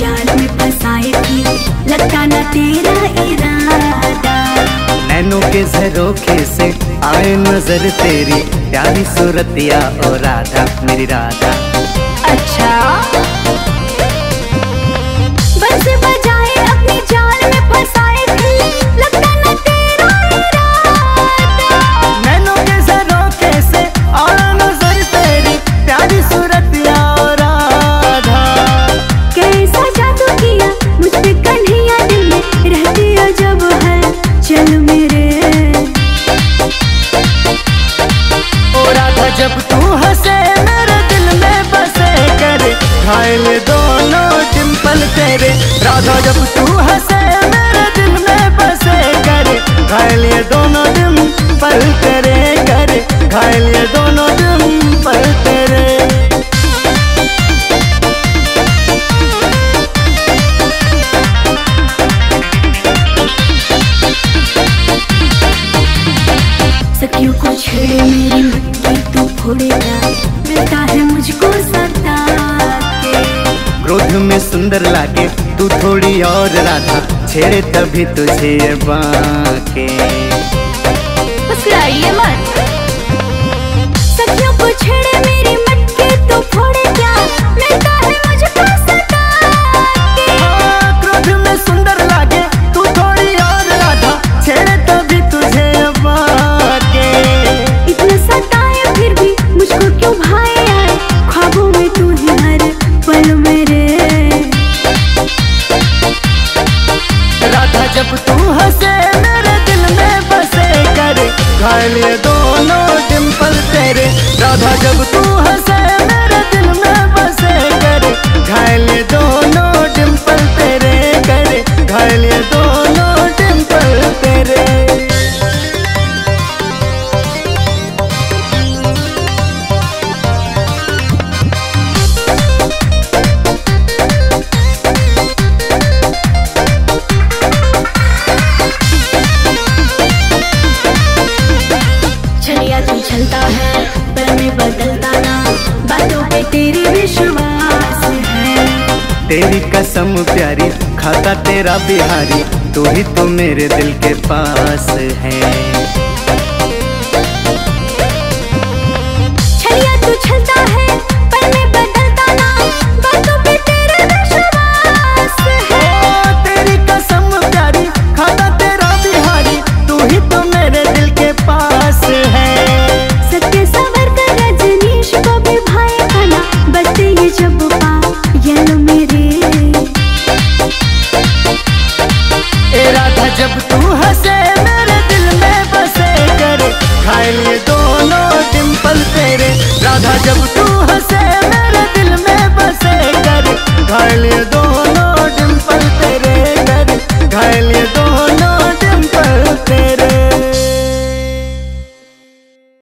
जाल में फंसाई थी, लगता ना तेरा इरादा। नैनों के झरोखे से आए नजर तेरी, प्यारी सूरतिया ओ राधा मेरी राधा। अच्छा बंस बजाए अपनी जाल में फंसाए थी, लगता ना तेरा इरादा। नैनों के झरोखे से आए नजर तेरी, प्यारी सूरतिया ओ राधा। कैसा जादू किया मुझ पे कन्हैया, दिल में रहती है जब है चल मेरे। ओ राधा जब तू हंसे मेरे दिल में बसे करे, घायल दोनों डिंपल तेरे। राधा जब तू हंसे मेरे दिल में बसे करे, घायल दोनों डिंपल तेरे करे, घायल दोनों डिंपल तेरे। सखियों को छेड़े मेरी मट्टी तू फोड़ेगा, मिलता है मुझको सता के। क्रोध में सुंदर लागे तू थोड़ी और राधा, छेड़े तभी तुझे ये बाके। फुसलाइए मत, सखियों को छेड़े मेरी मटकी तू फोड़े क्या, मिलता है मुझको सता के। हाँ, क्रोध में सुंदर लागे तू थोड़ी और राधा, छेड़े तभी तुझे ये बाके। इतना सताए फिर भी मुझको क्यों भाई आए, ख्वाबों में तू ही हर पल मेरे। राधा जब तू हंसे मेरे दिल में बसे करे, घायल दोनों डिंपल तेरे। राधा जब तू हंसे मेरे दिल में बसे करे, घायल दोनों डिंपल तेरे करे, घायल दोनों डिंपल तेरे। छलिया तू चलता है पर मैं बदलता ना, बातों पे तेरी विश्वास है। तेरी कसम प्यारी खाता तेरा बिहारी, तू ही तो मेरे दिल के पास है। छलिया तू चलता है पर मैं बदलता ना, बातों पे तेरे विश्वास है। ओ तेरी कसम प्यारी खाता तेरा बिहारी, तू ही तो मेरे दिल के पास है। सत्य सवर कर रजनीश को भी भाई खाना, बचते ये जब पा येलो मेरे। ए राधा जब तू हंसे मेरे दिल में बसे करे, घायल दोनों डिंपल तेरे। राधा जब तू